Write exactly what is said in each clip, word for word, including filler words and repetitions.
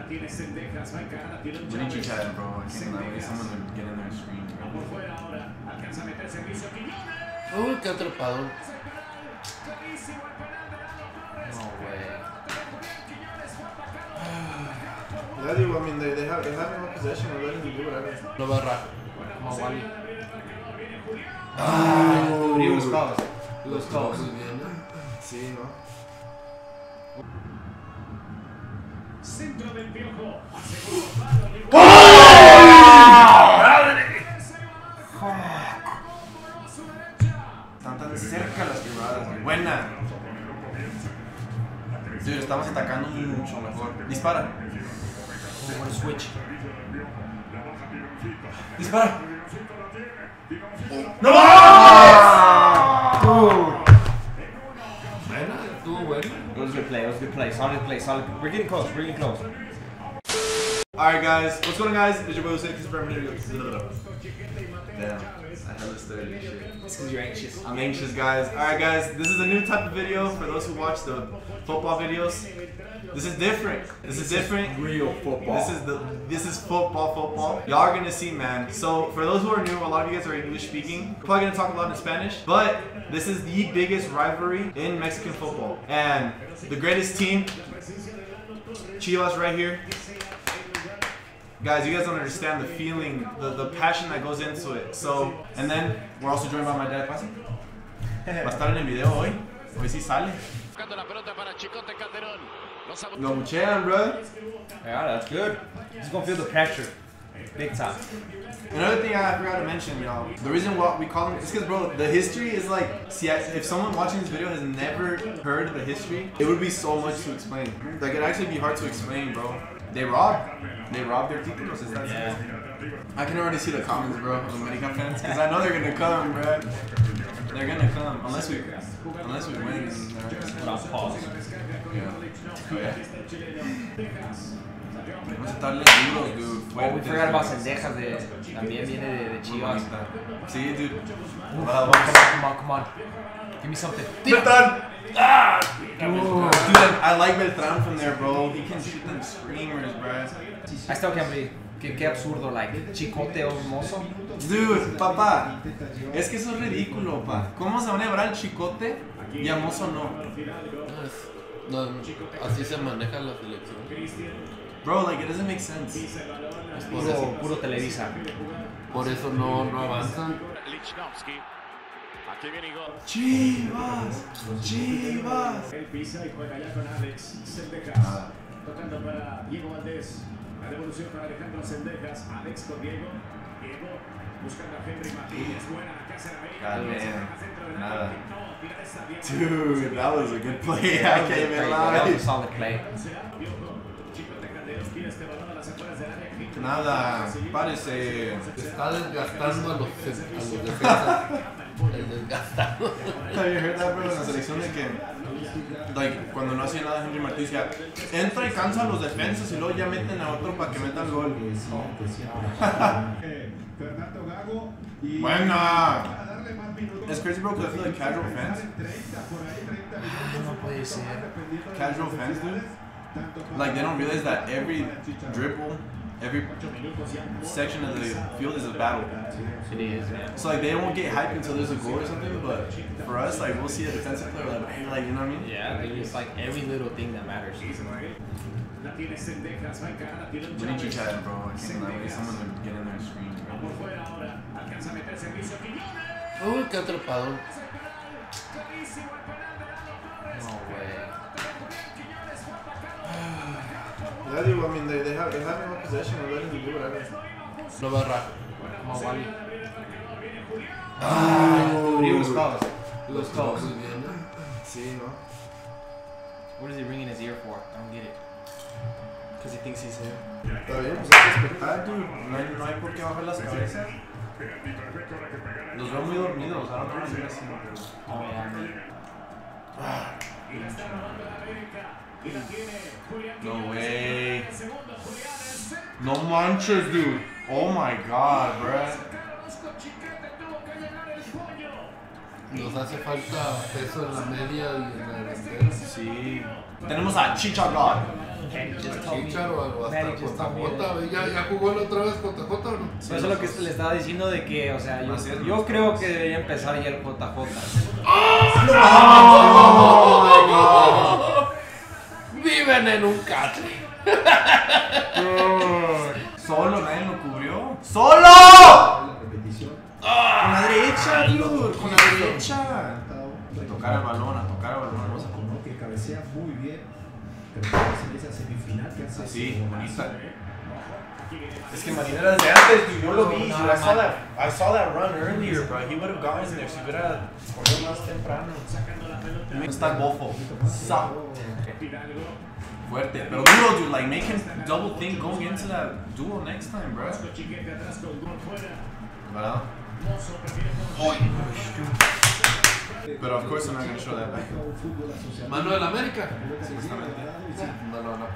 We need Chicharito, bro. I can't lie. We need someone to get in there and screen. Uy, qué atrapador. No way. Yeah, dude, I mean, they, they have they have no possession. We're letting them do whatever. Lo va a rajar. Como Wally. Ah, dude, he was close. He was close. Muy bien, ¿no? Sí, ¿no? Centro del Piojo. Están tan cerca las quebradas. Buena. Dude, estamos atacando mucho mejor. Dispara. Oh, what a switch. Dispara. ¡No! ¡No! Buena, estuvo bueno. It was a good play. It was a good play. Solid play. Solid. We're getting close. We're getting close. Alright, guys. What's going on, guys? It's your boy Jose. This is Brad. Damn. I hella started this shit. It's because you're anxious. I'm anxious, guys. Alright, guys. This is a new type of video for those who watch the football videos. This is different. This is different. Real football. This is the this is football football. Y'all are gonna see, man. So for those who are new, a lot of you guys are English speaking. We're probably gonna talk a lot in Spanish, but this is the biggest rivalry in Mexican football. And the greatest team, Chivas right here. Guys, you guys don't understand the feeling, the, the passion that goes into it. So, and then we're also joined by my dad. ¿Pasa? Va a estar en el video hoy. Hoy sí sale. No muchean, bro. Yeah, that's good. He's gonna feel the pressure. Big time. Another thing I forgot to mention, you know, the reason why we call them is because, bro, the history is like, see, if someone watching this video has never heard the history, it would be so much to explain. Like, it'd actually be hard to explain, bro. They robbed. They robbed their títulos. Is that Yeah. I can already see the comments, bro, of America fans, because I know they're gonna come, bro. They're gonna come unless we, unless we win. Without pause. Yeah. Oh, yeah. Vamos a estarle duros, dude. Oh, we forgot about Cendejas. De, también viene de, de Chivas. Sí, dude. Come on, come on, come on. Give me something. Beltran! Ah! Dude, I like Beltran from there, bro. He can shoot them screamers, bro. I still can't believe. Qué, qué absurdo, like, Chicote o Mozo. Dude, papá. Es que eso es ridículo, pa. ¿Cómo se van a llevar al Chicote y a Mozo no? No, así se maneja la selección. Bro, like, it doesn't make sense. Es por Puro, eso, puro Televisa. por eso no, no avanzan. Chivas, Chivas. El pisa y juega ya con Alex Cendejas. Tocando para Diego Valdés. La devolución para Alejandro Cendejas. Alex con Diego. Diego buscando a Henry Martínez. Buena la casa de América. Nada. Dude, that was a good play. I can't even That was a lie. solid play. Nada, parece. Está desgastando a los, a los defensas. El desgastado. Have you heard that, bro? En la selección de que, like, cuando no hacía nada Henry Martínez decía, entra y cansa a los defensas y luego ya meten a otro para que meta el gol. Buena. It's crazy, bro, because I feel like casual fans, No puede ser. casual fans, dude, like, they don't realize that every dribble, every section of the field is a battle. It is, man. So, like, they won't get hyped until there's a goal or something, but for us, like, we'll see a defensive player, like, hey, like, you know what I mean? Yeah, dude, it's like every little thing that matters. We need Chicharito, bro. I can't lie. We need someone to get in there and screen. Uy, qué atrapador. No way. Yeah, dude, I mean, they, they have they have no possession. We're letting them do whatever. Lo va a rajar. Como Wally. Ah, dude, he was close. He was close. Muy bien, ¿no? Sí, ¿no? What is he ringing his ear for? I don't get it. Because he thinks he's here. Está bien, pues hay que respetar, dude. No hay, no hay por qué bajar las cabezas. Los veo muy dormidos. I don't know what así. Oh, yeah, man. No way. No manches, dude. Oh my god, bro. Nos hace falta peso en la media y en la delantera. Sí. Tenemos a Chicharito. Manny just told me. Chicharo o hasta Manny just told me J J, that- ¿ya, ya jugó la otra vez J J o no? Eso es lo que le estaba diciendo de que, o sea, yo, Así es, yo ¿no? creo que debería empezar ya el J J. Viven en un catre. Solo, nadie lo cubrió. ¡Solo! Con la derecha, dude. Con la derecha. A tocar el balón, a tocar el balón. Vamos a Como que cabecea muy bien, pero en esa semifinal que hace así, bonita. Es Es que Marinera desde antes, dude, yo lo vi. Dude, I saw that, I saw that run earlier, bro. He would have gotten there si hubiera corrido más temprano. No está bofo. Sa- Fuerte, pero duro, dude. Like, make him double think going into that duel next time, bro. ¿Verdad? Pero of course I'm not gonna show that back. Mano del América. No, no, no.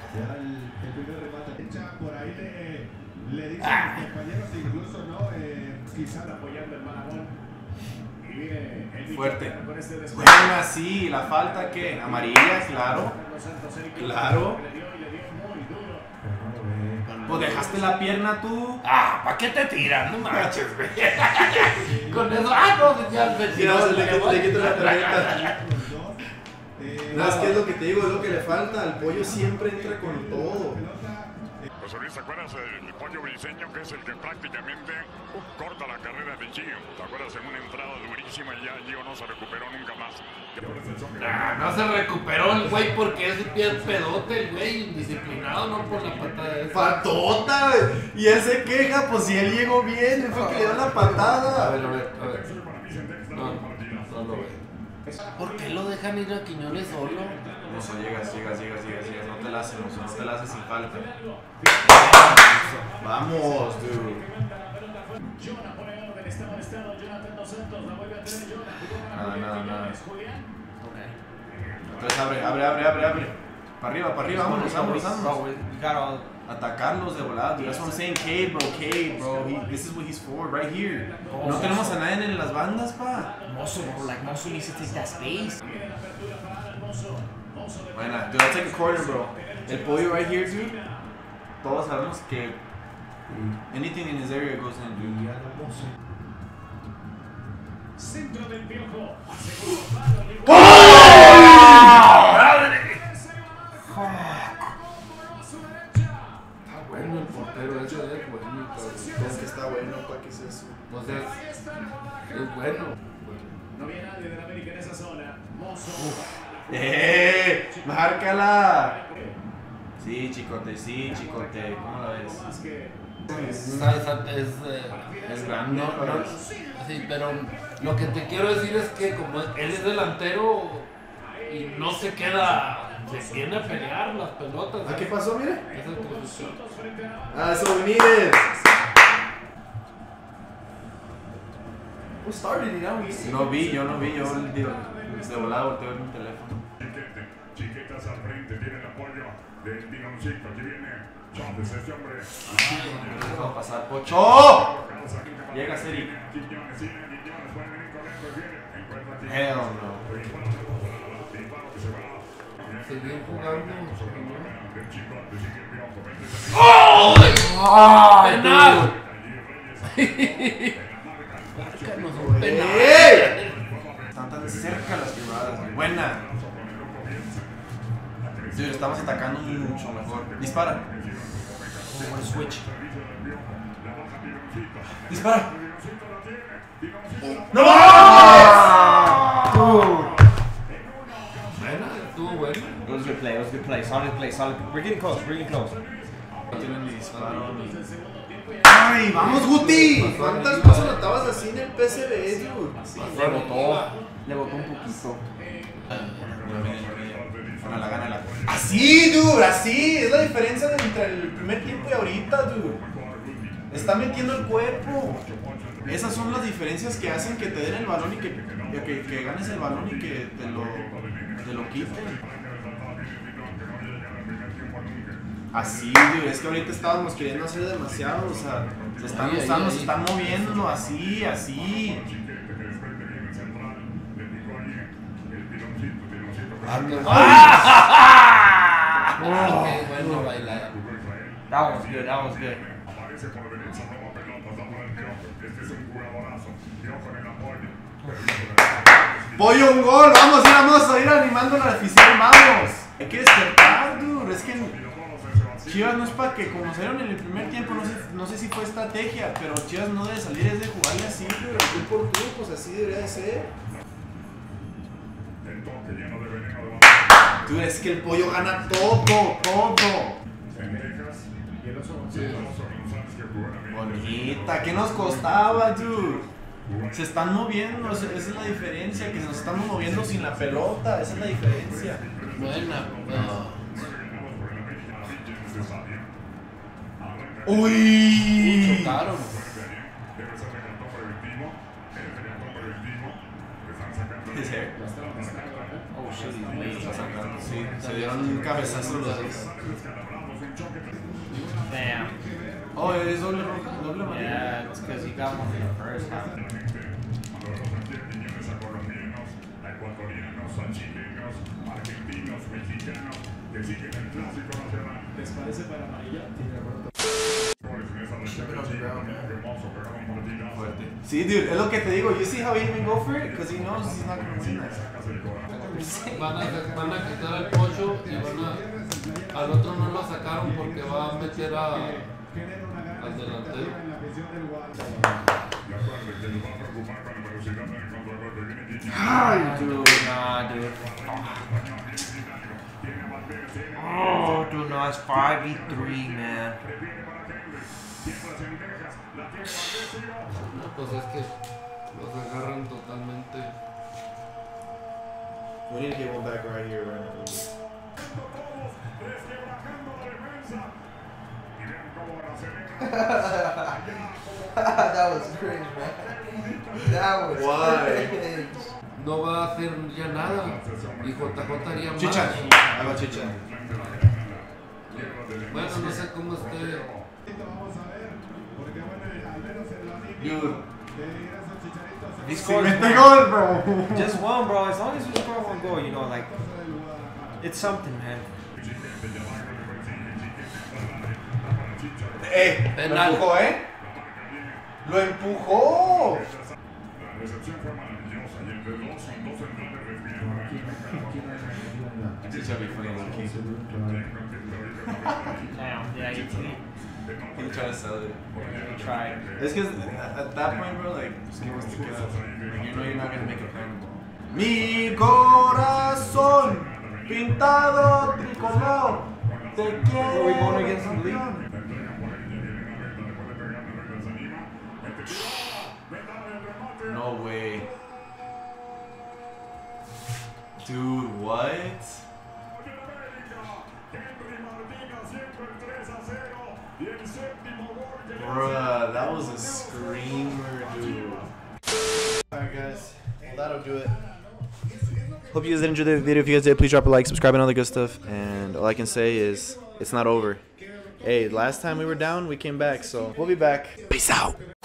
Por ahí le, le dicen a los compañeros, incluso no, eh, quizás apoyando el Malagón. Y viene el Fuerte. con este despegue. Buena, sí. La falta que amarilla, claro. Claro. Le dio y le dio muy duro. Pues dejaste la pierna tú. Ah, ¿para qué te tiras? No manches, güey. Con eso, ah, no, ya me Sí, no, le quito- le quito la tarjeta. No, es que es lo que te digo, es lo que le falta. El pollo siempre entra con todo. José Luis, ¿te acuerdas del Pollo Briseño, que es el que prácticamente corta la carrera de Gio? ¿Te acuerdas en una entrada durísima y ya Gio no se recuperó nunca más? Ah, no se recuperó el güey porque es bien pedote, el güey, indisciplinado, no por la patada esa. Fatota, y él se queja, pues si él llegó bien, él fue el que le dio la A patada. ver, a ver, a ver. No, no lo veo. ¿Por qué lo dejan ir a Quiñones solo? No, so, llegas, llegas, llegas, llegas, llegas. No te la haces, no, no te la haces sin falta. Vamos, dude. Jonah pone orden, está molestado. Jonathan Dos Santos la vuelve a tener. Jonah jugó para Nada, nada, nada. Julián. Entonces abre, abre, abre, abre, abre. Para arriba, para arriba, vámonos, vámonos, vámonos. Bro, we got all. Atacarlos de volada, dude. That's what I'm saying. Cade, bro, Cade, bro. He, this is what he's for, right here. No tenemos a nadie en las bandas, pa. Mozo, bro, like Mozo needs to take that space. Buena, dude, I'll take a corner, bro. El pollo right here, dude. Todos sabemos que anything in his area goes in, dude. Centro del Piojo. Segundo palo. Está bueno el portero ese de bueno, Es que está bueno, pa, ¿qué es eso? o sea, es, es bueno. No había nadie de la América en esa zona. Mozo. ¡Eh! ¡Márcala! Sí, chicote, sí, chicote. ¿Cómo la ves? Más que Es, es, es, eh, Es grande, no, no, sí, pero lo que te quiero decir es que como él es delantero y no se queda, se viene a pelear las pelotas. ¿Ah, qué pasó, mire? Es el que- Ah, so we need it. Who started it? No vi, yo no vi, yo digo, de volada volteo mi teléfono. Chiquete, Chiquetas al frente, tiene el apoyo del Pinoncito. Aquí viene Chávez, este hombre. Va a pasar Pocho. Llega Seri. Quiñones, sigue Quiñones, pueden venir corriendo, viene, encuentra a Quiñones. Hell no. Disparo de volada, disparo que se va. seguir jugando. Del Chicote, sigue el Piojo, vente, ¡Oh! ¡Penal! Márcanos un penal. ¡Ey! Están tan cerca las privadas. Buena. Sí, estamos atacando mucho mejor. Dispara. Buen switch. Dispara. ¡No! Buena, estuvo buena. It was a good play. It was a good play. Solid play. Solid. We're getting close. We're getting close. No tienen ni disparo ni... ¡Ay! ¡Vamos, Guti! ¿Cuántas cosas notabas así en el P S B, dude? Le botó. Le botó un poquito. Bueno, la gana la... ¡Así, dude! ¡Así! Es la diferencia entre el primer tiempo y ahorita, dude. Está metiendo el cuerpo. Esas son las diferencias que hacen que te den el balón y que, que, que ganes el balón y que te lo, te lo quiten. Así, dude. Es que ahorita estábamos queriendo hacer demasiado. O sea, se están Ahí, usando, ahí, se ahí. están moviendo. Así, así. Ah, qué bueno. That one was good. That one was good. Aparece por derecha, roba pelotas, da para el Piojo. Este es un jugadorazo. Piojo en el apoyo. Pollo, un gol. Vamos, ir, vamos a ir animando al oficial. Vamos. Hay que despertar, dude. Es que Chivas no es para que, como salieron en el primer tiempo, no sé, no sé si fue estrategia, pero Chivas no debe salir, es de jugarle así, dude. Tú por tú, pues así debería de ser. El toque lleno de veneno de balón. Dude, es que el Pollo gana todo, todo. Cendejas. Y el oso Sí. González. Alonso González que jugó en la Bonita, ¿qué nos costaba, dude? Se están moviendo, esa es la diferencia, que nos estamos moviendo sin la pelota, esa es la diferencia. Buena. No. Uy. Chocaron. His hair. Oh shit, he's late. Sí, se dieron un cabezazo los dos. Damn. Oh, es doble roja, doble amarilla. Yeah, it's because he got one in the first half. ¿Les parece para amarilla? Fuerte. Sí, dude, es lo que te digo. You see how he even go for it? Because he knows he's not going to win that. Van a, van a quitar al Pocho y van a, al otro no lo sacaron porque va a meter a, al delantero. Ay, Dude, nah, dude. Oh, dude, no, it's five v three, man. No, pues es que los agarran totalmente. We need to get one back right here, right now. That was cringe, man. That was Why? cringe. No va a hacer ya nada. Y J J haría más. Chicha. Ahí va Chicha. Bueno, no sé cómo esté. Dude. He Si scored mete one. gol, bro. Just one, bro. As long as we score one goal, you know, like, it's something, man. Eh, lo Penal. empujó, eh. Lo empujó. La recepción fue maravillosa y entre dos son dos centrales respiraban. Chicha be funny low key. Damn, yeah, you can. He tried to sell it. He tried. It's because at that point, bro, like, just give us the kill. Like, you know you're not gonna make a plan. Mi corazón pintado tricolor. Te quiero. Are we going against the league? No way. Dude, what? Bruh, that was a screamer, dude. Alright, guys. Well, that'll do it. Hope you guys did enjoy the video. If you guys did, please drop a like, subscribe, and all the good stuff. And all I can say is, it's not over. Hey, last time we were down, we came back, so we'll be back. Peace out.